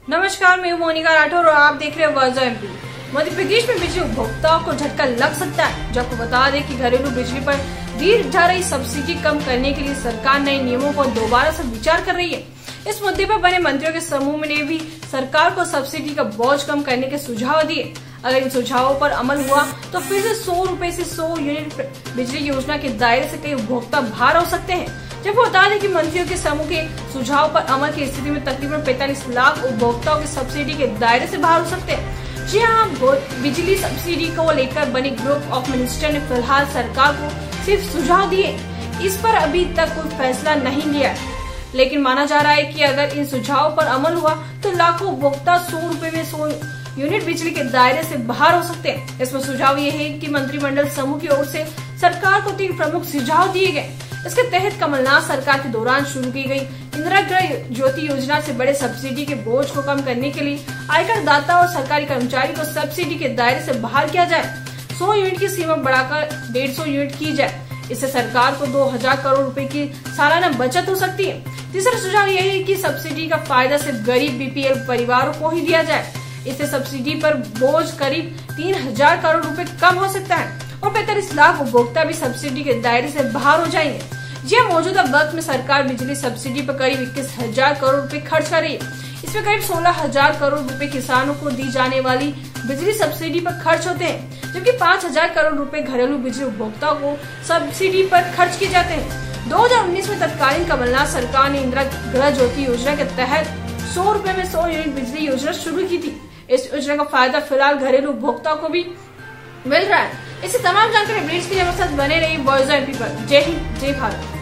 नमस्कार, मैं हूं मोनिका राठौर और आप देख रहे हैं वर्जा एमपी। मध्य प्रदेश में बिजली उपभोक्ताओं को झटका लग सकता है। जब आपको बता दें कि घरेलू बिजली पर दी जा रही सब्सिडी कम करने के लिए सरकार नए नियमों पर दोबारा से विचार कर रही है। इस मुद्दे पर बने मंत्रियों के समूह ने भी सरकार को सब्सिडी का बोझ कम करने के सुझाव दिए। अगर इन सुझावों पर अमल हुआ तो फिर से 100 रुपए से 100 यूनिट बिजली योजना के दायरे से कई उपभोक्ता बाहर हो सकते हैं। जब बता दें कि मंत्रियों के समूह के सुझाव पर अमल की स्थिति में तकरीबन 45 लाख उपभोक्ताओं की सब्सिडी के दायरे से बाहर हो सकते हैं। जी हाँ, बिजली सब्सिडी को लेकर बने ग्रुप ऑफ मिनिस्टर ने फिलहाल सरकार को सिर्फ सुझाव दिए। इस पर अभी तक कोई फैसला नहीं लिया है, लेकिन माना जा रहा है कि अगर इन सुझावों पर अमल हुआ तो लाखों उपभोक्ता 100 रुपए में 100 यूनिट बिजली के दायरे से बाहर हो सकते हैं। इसमें सुझाव ये है कि मंत्रिमंडल समूह की ओर से सरकार को 3 प्रमुख सुझाव दिए गए। इसके तहत कमलनाथ सरकार के दौरान शुरू की गई इंदिरा गृह ज्योति योजना से बड़े सब्सिडी के बोझ को कम करने के लिए आयकर दाता और सरकारी कर्मचारी को सब्सिडी के दायरे से बाहर किया जाए। 100 यूनिट की सीमा बढ़ाकर 150 यूनिट की जाए। इससे सरकार को 2000 करोड़ रुपए की सालाना बचत हो सकती है। तीसरा सुझाव यह है कि सब्सिडी का फायदा सिर्फ गरीब बीपीएल परिवारों को ही दिया जाए। इससे सब्सिडी पर बोझ करीब 3000 करोड़ रुपए कम हो सकता है और 45 लाख उपभोक्ता भी सब्सिडी के दायरे से बाहर हो जाएंगे। जी हाँ, मौजूदा वक्त में सरकार बिजली सब्सिडी पर करीब 21,000 करोड़ रुपए खर्च कर रही है। इसमें करीब 16,000 करोड़ रुपए किसानों को दी जाने वाली बिजली सब्सिडी पर खर्च होते हैं, जबकि 5,000 करोड़ रुपए घरेलू बिजली उपभोक्ताओं को सब्सिडी पर खर्च किए जाते हैं। 2019 में तत्कालीन कमलनाथ सरकार ने इंदिरा गृह ज्योति योजना के तहत 100 रुपए में 100 यूनिट बिजली योजना शुरू की थी। इस योजना का फायदा फिलहाल घरेलू उपभोक्ताओं को भी मिल रहा है। इससे तमाम जानकारी अपडेट्स के लिए हमारे साथ बने रहिए वर्जा एमपी पर। जय हिंद, जय भारत।